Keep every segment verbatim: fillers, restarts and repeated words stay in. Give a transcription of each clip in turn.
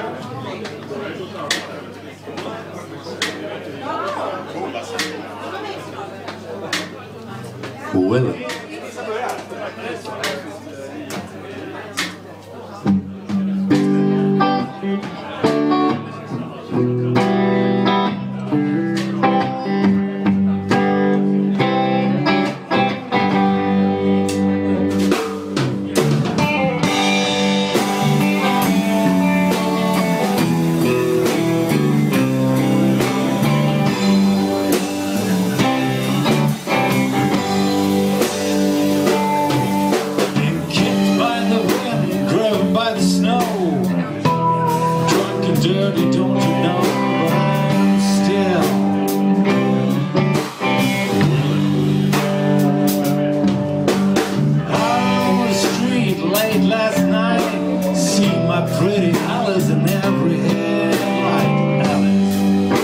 Well. Dirty, don't you know, but I'm still out on the street late last night, see my pretty Alice in every headlight. Alice,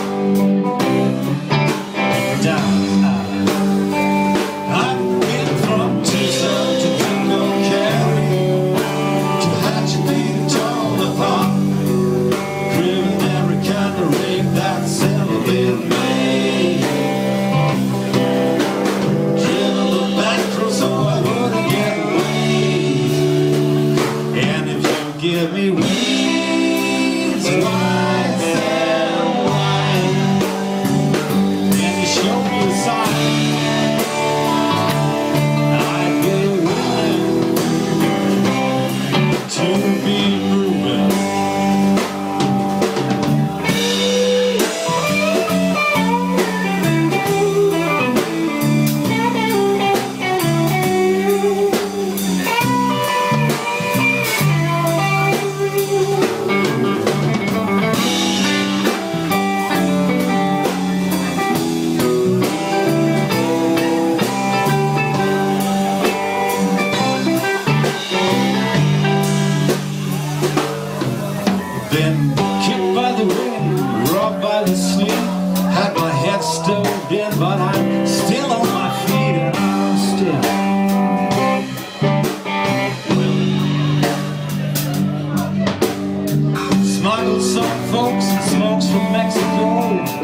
down Alice. I've been from Tucson to Jungle Cali to Hatchet to Tonopah. That's ever been made. Driven the back road so I wouldn't get away. And if you give me wings, white and white, and you show me a sign, I'd be willing to be moving. Been kicked by the wind, robbed by the sleet, had my head stowed in, but I'm still on my feet and I'm still willing. Smuggled some folks and smokes from Mexico.